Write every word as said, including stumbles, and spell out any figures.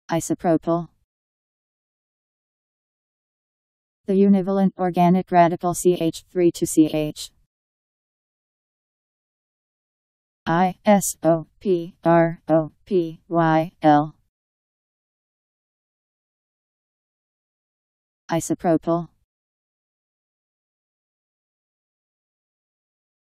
Isopropyl. The univalent organic radical C H three to C H. I S O P R O P Y L. Isopropyl.